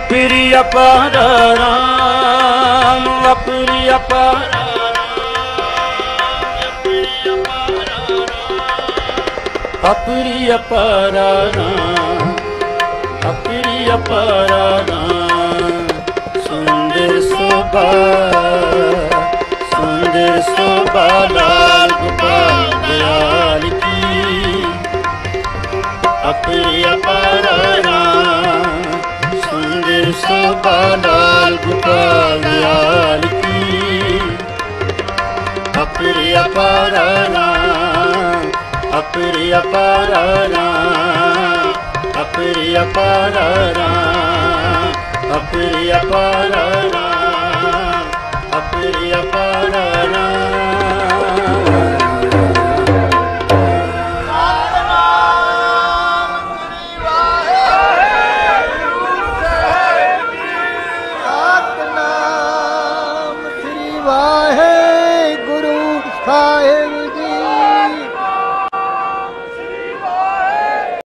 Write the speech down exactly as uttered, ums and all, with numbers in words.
अप्रिय पराराम अप्रिय अप्रिय पराराम अप्रिय पराराम सुंदर शोभा सुंदर शोभा लाल गोपाल दयाल की अप्रिय पराराम सुंदर शोभा लाल गोपाल दयाल की अप्रिय पराराम अप्रिय पराराम अप्रिय पराराम अप्रिय पराराम।